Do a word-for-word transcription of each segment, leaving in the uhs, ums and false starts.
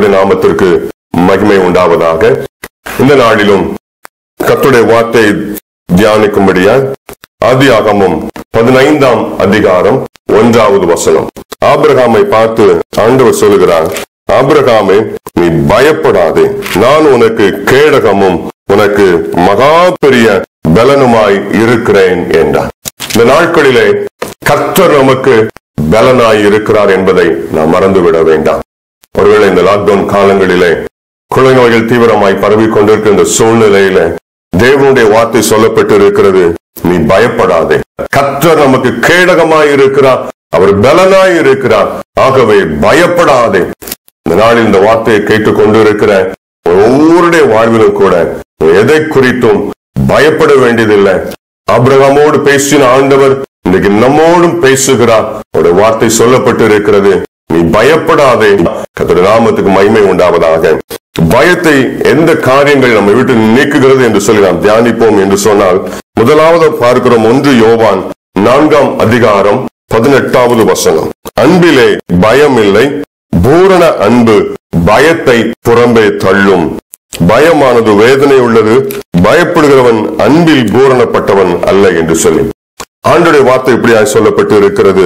கர்த்தருடைய நாமத்திற்கு மகிமை உண்டாவதாக. இந்த நாளிலும் கர்த்தருடைய வார்த்தை தியானிக்கும்படியா ஆதியாகமம் பதினைந்தாம் அதிகாரம் ஒன்றாவது வசனம். ஆபிரகாமை பார்த்து ஆண்டவர் சொல்லுகிறார், ஆபிரகாமே, நீ பயப்படாதே, நான் உனக்கு கேடகமும் உனக்கு மகா பெரிய பலனுமாய் இருக்கிறேன் என்றார். இந்த நாட்களிலே கர்த்தர் நமக்கு பலனாய் இருக்கிறார் என்பதை நாம் மறந்துவிட வேண்டாம். ஒருவேளை இந்த லாக்டவுன் காலங்களிலே கொள்ளை நோய்கள் தீவிரமாய் பரவி கொண்டிருக்கிற இந்த சூழ்நிலையில தேவனுடைய வார்த்தை சொல்லப்பட்டு இருக்கிறது, நீ பயப்படாதே, கர்த்தர் நமக்கு கேடகமாய் இருக்கிறார், அவர் பலனாய் இருக்கிறார், ஆகவே பயப்படாதே. இந்த நாளில் இந்த வார்த்தையை கேட்டுக் கொண்டிருக்கிற ஒவ்வொருடைய வாழ்விலும் கூட எதை குறித்தும் பயப்பட வேண்டியதில்லை. ஆபிரகாமோடு பேசின ஆண்டவர் இன்னைக்கு நம்மோடும் பேசுகிறார். அவருடைய வார்த்தை சொல்லப்பட்டு இருக்கிறது, நீ பயப்படாதே. கர்த்தருடைய நாமத்துக்கு மகிமை உண்டாவதாக. பயத்தை எந்த காரியங்கள் நம்ம விட்டு நீக்குகிறது என்று சொல்லி நாம் தியானிப்போம் என்று சொன்னால், முதலாவது பார்க்கிறோம் ஒன்று யோவான் நான்காம் அதிகாரம் பதினெட்டாவது வசனம். அன்பிலே பயம் இல்லை, பூரண அன்பு பயத்தை புறம்பே தள்ளும். பயமானது வேதனை உள்ளது, பயப்படுகிறவன் அன்பில் பூரணப்பட்டவன் அல்ல என்று சொல்லி ஆண்டவருடைய வார்த்தை இப்படியாய் சொல்லப்பட்டு இருக்கிறது,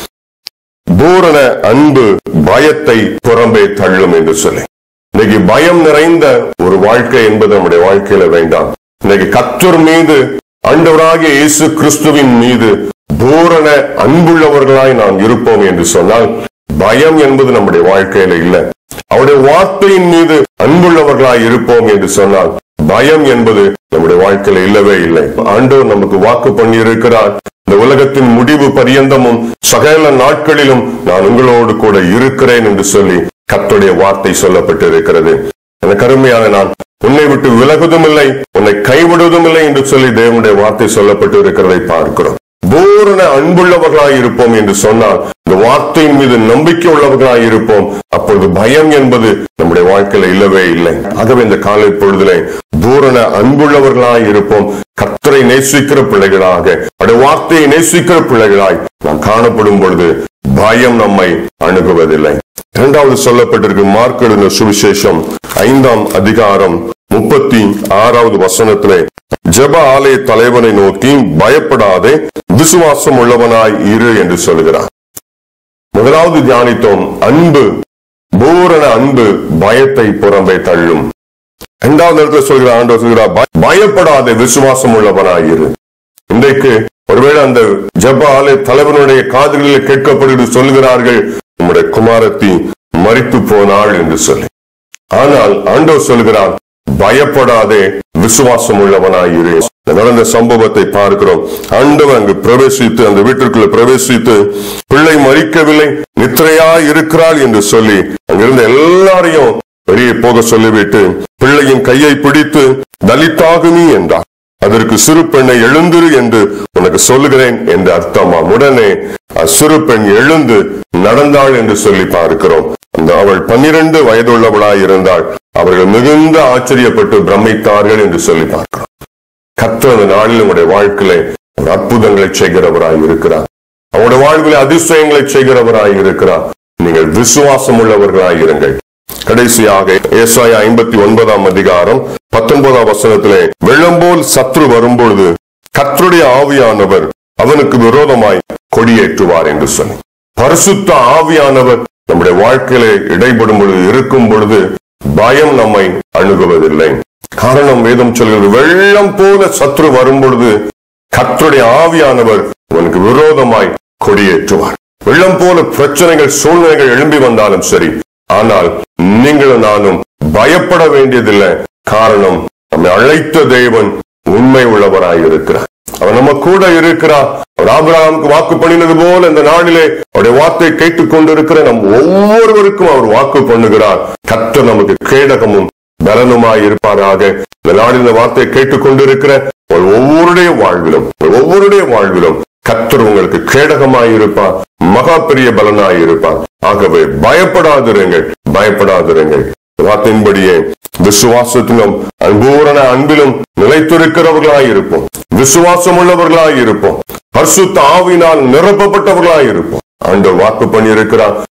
பூரண அன்பு பயத்தை புறம்பே தள்ளும் என்று சொல்லி. இன்னைக்கு பயம் நிறைந்த ஒரு வாழ்க்கை என்பது நம்முடைய வாழ்க்கையில வேண்டாம். இன்னைக்கு கர்த்தர் மீது, ஆண்டவராகிய இயேசு கிறிஸ்துவின் மீது பூரண அன்புள்ளவர்களாய் நாம் இருப்போம் என்று சொன்னால் பயம் என்பது நம்முடைய வாழ்க்கையில இல்லை. அவருடைய வார்த்தையின் மீது அன்புள்ளவர்களாய் இருப்போம் என்று சொன்னால் பயம் என்பது நம்முடைய வாழ்க்கையில இல்லவே இல்லை. ஆண்டவர் நமக்கு வாக்கு பண்ணி இருக்கிறார், இந்த உலகத்தின் முடிவு பரியந்தமும் சகல நாட்களிலும் நான் உங்களோடு கூட இருக்கிறேன் என்று சொல்லி கர்த்தருடைய வார்த்தை சொல்லப்பட்டு இருக்கிறது. எனக்கு அருமையான, நான் உன்னை விட்டு விலகுவதும் இல்லை, உன்னை கைவிடுவதும் இல்லை என்று சொல்லி தேவனுடைய வார்த்தை சொல்லப்பட்டு இருக்கிறதை பார்க்கிறோம். பூரண அன்புள்ளவர்களாய் இருப்போம் என்று சொன்னால் இந்த வார்த்தையின் மீது நம்பிக்கை உள்ளவர்களாய் இருப்போம். அப்பொழுது பயம் என்பது நம்முடைய வாழ்க்கையில இல்லவே இல்லை. ஆகவே இந்த காலை பொழுதிலே பூரண அன்புள்ளவர்களாய் இருப்போம். கர்த்தரை நேசிக்கிற பிள்ளைகளாக, அவருடைய வார்த்தையை நேசிக்கிற பிள்ளைகளாய் நாம் காணப்படும் பொழுது பயம் நம்மை அணுகுவதில்லை. இரண்டாவது சொல்லப்பட்டிருக்கு மார்க் எழுதின சுவிசேஷம் ஐந்தாம் அதிகாரம் முப்பத்தி ஆறாவது வசனத்திலே ஜெப ஆலய தலைவனை நோக்கி, பயப்படாதே, விசுவாசம் உள்ளவனாய் இரு என்று சொல்கிறார். முதலாவது தியானித்தோம், அன்பு, பூரண அன்பு பயத்தை புறம்பே தள்ளும். இரண்டாவது இடத்துல சொல்கிறார், ஆண்டவர் சொல்கிறார், பயப்படாதே, விசுவாசம் உள்ளவனாய் இரு. இன்றைக்கு ஒருவேளை அந்த ஜெப ஆலய தலைவனுடைய காதுகளில் கேட்கப்படுகிறது, சொல்கிறார்கள், நம்முடைய குமாரத்தி மரித்து போனாள் என்று சொல்லி. ஆனால் ஆண்டவர் சொல்கிறார், பயப்படாதே, விசுவாசம் உள்ளவனாயிரு. நடந்த சம்பவத்தை பார்க்கிறோம். ஆண்டவர் அங்கு பிரவேசித்து, அந்த வீட்டிற்குள்ள பிரவேசித்து, பிள்ளை மரிக்கவில்லை, நித்திரையா இருக்கிறாள் என்று சொல்லி அங்கிருந்த எல்லாரையும் வெளியே போக சொல்லிவிட்டு பிள்ளையின் கையை பிடித்து தலித்தாகுமி என்றார். அதற்கு சிறு பெண்ணை எழுந்திரு என்று உனக்கு சொல்லுகிறேன் என்று அர்த்தமா. உடனே சிறு பெண் எழுந்து நடந்தாள் என்று சொல்லி பார்க்கிறோம். அந்த அவள் பன்னிரண்டு வயதுள்ளவளாய் இருந்தாள். அவர்கள் மிகுந்த ஆச்சரியப்பட்டு பிரமித்தார்கள் என்று சொல்லி பார்க்கிறோம். கர்த்தர் அந்த நாளில் உங்களுடைய வாழ்க்கையிலே அற்புதங்களை செய்கிறவராய் இருக்கிறார். அவருடைய வாழ்விலே அதிசயங்களை செய்கிறவராய் இருக்கிறார். நீங்கள் விசுவாசம் உள்ளவர்களாய் இருங்கள். கடைசியாக ஏசாயா ஐம்பத்தி ஒன்பதாம் அதிகாரம் பத்தொன்பதாம் வசனத்திலே, வெள்ளம் போல் சத்ரு வரும்பொழுது கர்த்தருடைய ஆவியானவர் அவனுக்கு விரோதமாய் கொடியேற்றுவார் என்று சொல்லி. பரிசுத்த ஆவியானவர் நம்முடைய வாழ்க்கையிலே இடைப்படும் பொழுது, இருக்கும் பொழுது பயம் நம்மை அணுகுவதில்லை. காரணம் வேதம் சொல்கிறது, வெள்ளம் போல சத்ரு வரும் பொழுது கர்த்தருடைய ஆவியானவர் அவனுக்கு விரோதமாய் கொடியேற்றுவார். வெள்ளம் போல பிரச்சனைகள், சூழ்நிலைகள் எழும்பி வந்தாலும் சரி, ஆனால் நீங்களும் நானும் பயப்பட வேண்டியதில்லை. காரணம், நம்மை அழைத்த தேவன் உண்மை உள்ளவராய் இருக்கிறார். அவர் நம்ம கூட இருக்கிறார். அவர் ஆபிரகாமுக்கு வாக்கு பண்ணினது போல இந்த நாளிலே அவருடைய வார்த்தை கேட்டுக் கொண்டிருக்கிற நம் ஒவ்வொருவருக்கும் அவர் வாக்கு பண்ணுகிறார். கர்த்தர் நமக்கு கேடகமும் பலனுமாய் இருப்பாராக. இந்த நாளில் இந்த வார்த்தையை கேட்டுக் கொண்டிருக்கிற ஒவ்வொருடைய வாழ்விலும் ஒவ்வொருடைய வாழ்விலும் கர்த்தர் உங்களுக்கு கேடகமாய் இருப்பார், மகா பெரிய பலனாய் இருப்பார். ஆகவே பயப்படாதிருங்கள், பயப்படாதிருங்கள். வார்த்தையின்படியே விசுவாசத்திலும் பூரண அன்பிலும் நிலைத்திருக்கிறவர்களாய் இருப்போம். விசுவாசம் உள்ளவர்களாய் இருப்போம். பரிசுத்த ஆவியினால் நிரப்பப்பட்டவர்களாய் இருப்போம். ஆண்டவர் வாக்கு பண்ணி இருக்கிறார்,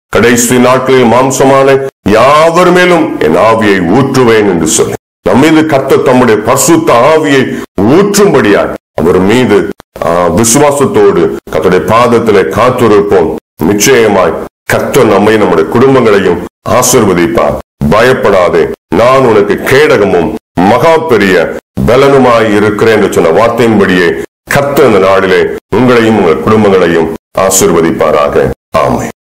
கடைசி நாட்களில் மாம்சமான யாவர் மேலும் என் ஆவியை ஊற்றுவேன் என்று சொல்லி நம் மீது கர்த்தர் தம்முடைய பரிசுத்த ஆவியை ஊற்றும்படியாய் அவர் மீது விசுவாசத்தோடு கர்த்தருடைய பாதத்திலே காத்திருப்போம். நிச்சயமாய் கர்த்தர் நம்மை நம்முடைய குடும்பங்களையும் ஆசீர்வதிப்பார். பயப்படாதே, நான் உனக்கு கேடகமும் மகா பெரிய பலனுமாய் இருக்கிறேன் என்று சொன்ன வார்த்தையின்படியே கர்த்தர் இந்த நாளிலே உங்களையும் உங்கள் குடும்பங்களையும் ஆசீர்வதிப்பாராக. ஆமென்.